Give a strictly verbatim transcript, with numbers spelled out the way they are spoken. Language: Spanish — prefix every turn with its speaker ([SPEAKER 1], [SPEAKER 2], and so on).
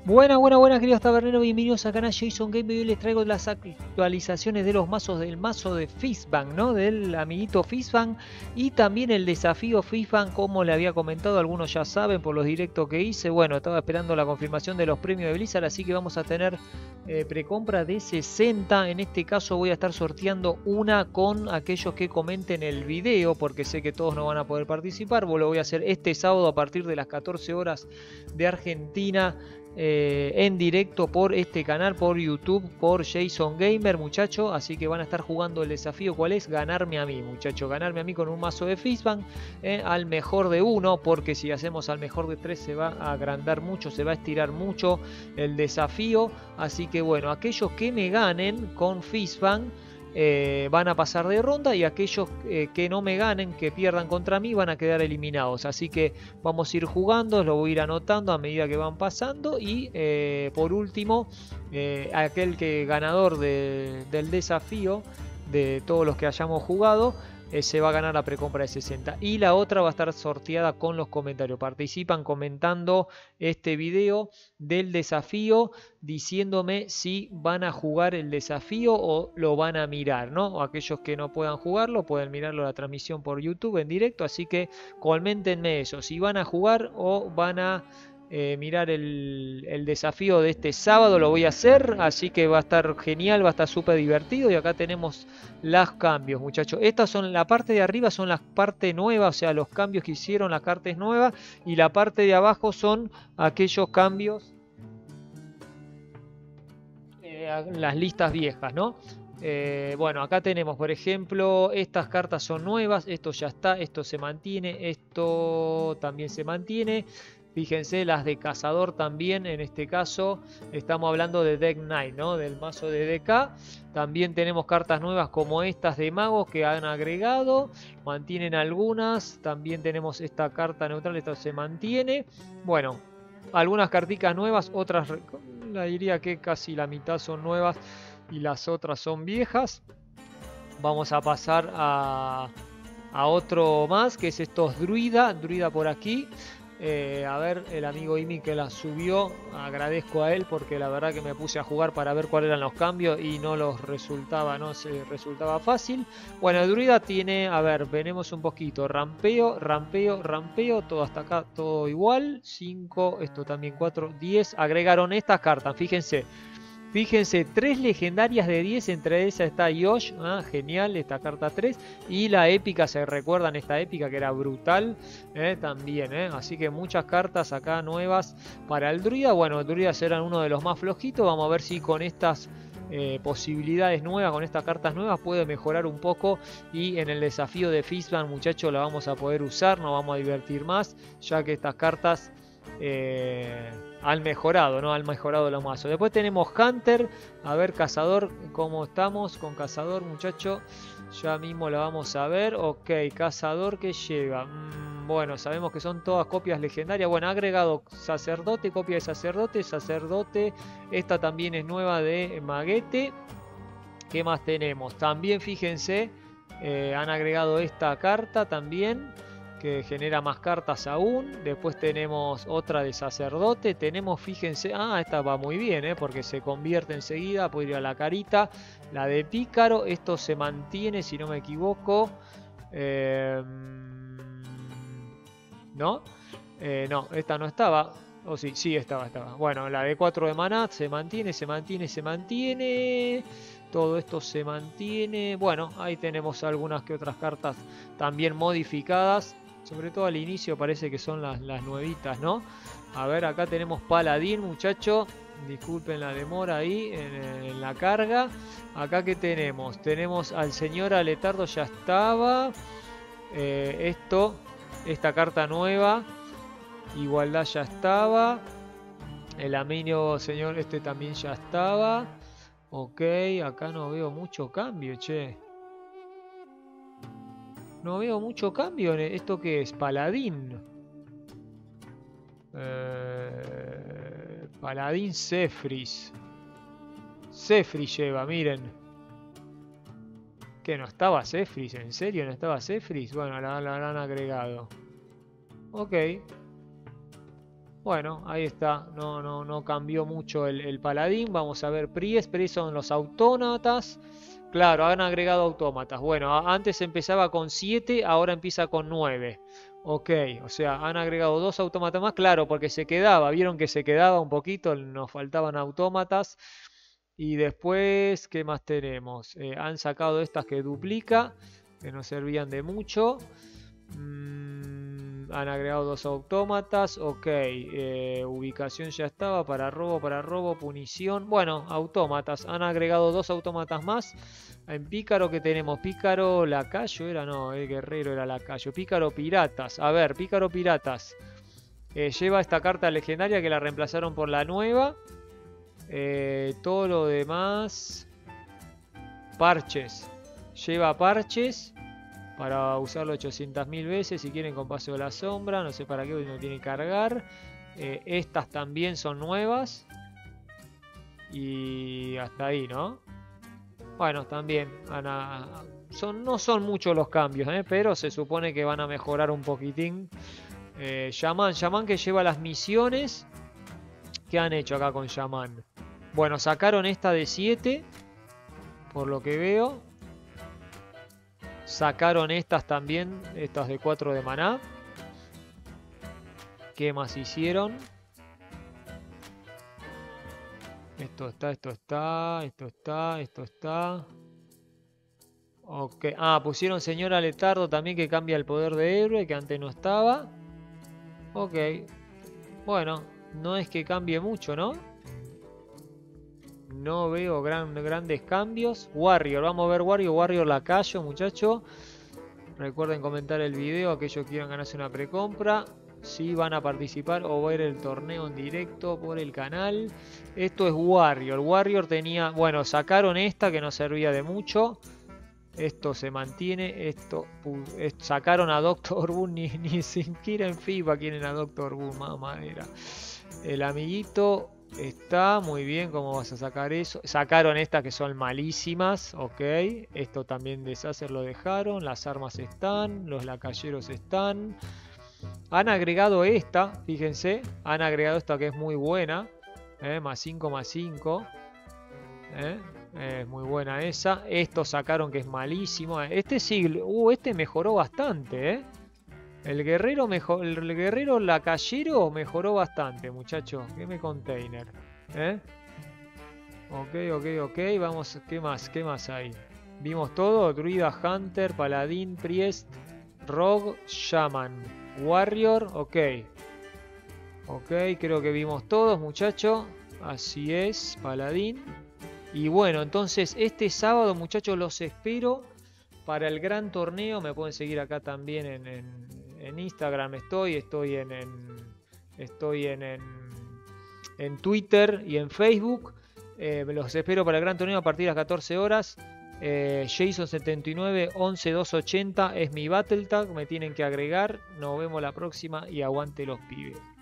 [SPEAKER 1] Buenas, buenas, buenas, queridos taberneros, bienvenidos a canal Jason Game. Hoy les traigo las actualizaciones de los mazos del mazo de Fistbank, ¿no? Del amiguito Fistbank y también el desafío Fistbank, como le había comentado, algunos ya saben por los directos que hice. Bueno, estaba esperando la confirmación de los premios de Blizzard, así que vamos a tener eh, precompra de sesenta. En este caso voy a estar sorteando una con aquellos que comenten el video, porque sé que todos no van a poder participar. Lo voy a hacer este sábado a partir de las catorce horas de Argentina. Eh, en directo por este canal, por YouTube, por Jason Gamer, muchacho. Así que van a estar jugando el desafío. ¿Cuál es? Ganarme a mí, muchacho. Ganarme a mí con un mazo de Fistbank, eh, al mejor de uno, porque si hacemos al mejor de tres se va a agrandar mucho, se va a estirar mucho el desafío. Así que bueno, aquellos que me ganen con Fistbank Eh, van a pasar de ronda, y aquellos eh, que no me ganen, que pierdan contra mí, van a quedar eliminados. Así que vamos a ir jugando, lo voy a ir anotando a medida que van pasando. Y eh, por último, eh, aquel que ganador de, del desafío, de todos los que hayamos jugado, eh, se va a ganar la precompra de sesenta. Y la otra va a estar sorteada con los comentarios. Participan comentando este video del desafío, diciéndome si van a jugar el desafío o lo van a mirar, ¿no? O aquellos que no puedan jugarlo, pueden mirarlo la transmisión por YouTube en directo. Así que comentenme eso, si van a jugar o van a eh, mirar el, el desafío de este sábado. Lo voy a hacer, así que va a estar genial, va a estar súper divertido. Y acá tenemos los cambios, muchachos. Estas son la parte de arriba, son las partes nuevas, o sea, los cambios que hicieron, las cartas nuevas. Y la parte de abajo son aquellos cambios, eh, las listas viejas, ¿no? Eh, bueno, acá tenemos, por ejemplo, estas cartas son nuevas, esto ya está, esto se mantiene, esto también se mantiene. Fíjense, las de cazador también, en este caso estamos hablando de Deck Knight, ¿no? Del mazo de D K. También tenemos cartas nuevas como estas de magos que han agregado, mantienen algunas. También tenemos esta carta neutral, esta se mantiene. Bueno, algunas carticas nuevas, otras, la diría que casi la mitad son nuevas y las otras son viejas. Vamos a pasar a, a otro más, que es estos druida, druida por aquí. Eh, a ver, el amigo Imi que la subió, agradezco a él porque la verdad que me puse a jugar para ver cuáles eran los cambios y no los resultaba, no se resultaba fácil. Bueno, el druida tiene, a ver, venemos un poquito, rampeo, rampeo, rampeo, todo hasta acá, todo igual, cinco, esto también cuatro, diez, agregaron estas cartas, fíjense. Fíjense, tres legendarias de diez, entre esas está Yosh, ah, genial esta carta tres. Y la épica, ¿se recuerdan esta épica que era brutal? Eh, también, eh. Así que muchas cartas acá nuevas para el druida. Bueno, el druida será uno de los más flojitos. Vamos a ver si con estas eh, posibilidades nuevas, con estas cartas nuevas, puede mejorar un poco. Y en el desafío de Fistbank, muchachos, la vamos a poder usar, nos vamos a divertir más, ya que estas cartas Eh, han mejorado, ¿no? Han mejorado los mazos. Después tenemos Hunter. A ver, Cazador, ¿cómo estamos con Cazador, muchacho? Ya mismo la vamos a ver. Ok, Cazador que lleva. Mm, bueno, sabemos que son todas copias legendarias. Bueno, ha agregado Sacerdote, copia de Sacerdote, Sacerdote. Esta también es nueva de Maguete. ¿Qué más tenemos? También fíjense, eh, han agregado esta carta también, que genera más cartas aún. Después tenemos otra de sacerdote. Tenemos, fíjense, ah, esta va muy bien, ¿eh? Porque se convierte enseguida, puede ir a la carita. La de pícaro, esto se mantiene, si no me equivoco. Eh, ¿No? Eh, no, esta no estaba. O oh, sí, sí estaba, estaba. Bueno, la de cuatro de maná se mantiene, se mantiene, se mantiene. Todo esto se mantiene. Bueno, ahí tenemos algunas que otras cartas también modificadas. Sobre todo al inicio parece que son las, las nuevitas, ¿no? A ver, acá tenemos Paladín, muchacho. Disculpen la demora ahí en, en la carga. Acá que tenemos, tenemos al señor Aletardo, ya estaba. Eh, esto, esta carta nueva, Igualdad ya estaba. El amigo señor este también ya estaba. Ok, acá no veo mucho cambio, che. No veo mucho cambio en esto. Que es Paladín. Eh, Paladín Zefris. Zefris lleva, miren. ¿Que no estaba Zefris? ¿En serio no estaba Zefris? Bueno, la, la, la han agregado. Ok. Bueno, ahí está. No, no, no cambió mucho el, el paladín. Vamos a ver Priest. Priest son los autómatas. Claro, han agregado autómatas. Bueno, a- antes empezaba con siete, ahora empieza con nueve. Ok, o sea, han agregado dos autómatas más. Claro, porque se quedaba. Vieron que se quedaba un poquito. Nos faltaban autómatas. Y después, ¿qué más tenemos? Eh, han sacado estas que duplica, que no servían de mucho. Mm, han agregado dos autómatas. Ok, eh, ubicación ya estaba. Para robo, para robo, punición. Bueno, autómatas. Han agregado dos autómatas más. En Pícaro que tenemos. Pícaro lacayo era, no, el guerrero era lacayo. Pícaro piratas. A ver, Pícaro piratas. Eh, lleva esta carta legendaria que la reemplazaron por la nueva. Eh, todo lo demás. Parches. Lleva parches. Para usarlo ochocientas mil veces si quieren con paso de la sombra. No sé para qué, no tiene que cargar. Eh, estas también son nuevas. Y hasta ahí, ¿no? Bueno, también van a, son, no son muchos los cambios, ¿eh? Pero se supone que van a mejorar un poquitín. Eh, Shaman, Shaman que lleva las misiones. ¿Qué han hecho acá con Shaman? Bueno, sacaron esta de siete. Por lo que veo. Sacaron estas también. Estas de cuatro de maná. ¿Qué más hicieron? Esto está, esto está, esto está, esto está. Ok. Ah, pusieron Señora Letardo también que cambia el poder de héroe, que antes no estaba. Ok. Bueno, no es que cambie mucho, ¿no? No veo gran, grandes cambios. Warrior, vamos a ver Warrior. Warrior lacayo, muchachos. Recuerden comentar el video, aquellos que quieran ganarse una precompra. Si van a participar o ver el torneo en directo por el canal. Esto es Warrior. Warrior tenía... Bueno, sacaron esta que no servía de mucho. Esto se mantiene. Esto... esto sacaron a Doctor Boom. Ni, ni siquiera en FIFA quieren a Doctor Boom. Mamá era. El amiguito está muy bien. ¿Cómo vas a sacar eso? Sacaron estas que son malísimas. Ok. Esto también deshacer lo dejaron. Las armas están. Los lacayeros están. Han agregado esta, fíjense, han agregado esta que es muy buena, eh, más cinco más cinco, eh, es muy buena esa. Esto sacaron que es malísimo, este sí, uh, este mejoró bastante, eh. El guerrero mejor, el guerrero lacayero mejoró bastante, muchachos. Game container, eh. Ok, ok, ok, vamos, ¿qué más? ¿Qué más hay? Vimos todo, druida, hunter, paladín, priest, rogue, shaman. Warrior, ok. Ok, creo que vimos todos, muchachos. Así es, paladín. Y bueno, entonces este sábado, muchachos, los espero para el gran torneo. Me pueden seguir acá también en, en, en Instagram. Estoy, estoy en, en estoy en, en, en Twitter y en Facebook. Eh, los espero para el gran torneo a partir de las catorce horas. Eh, Jason setenta y nueve once doscientos ochenta es mi Battle Tag, me tienen que agregar. Nos vemos la próxima y aguante los pibes.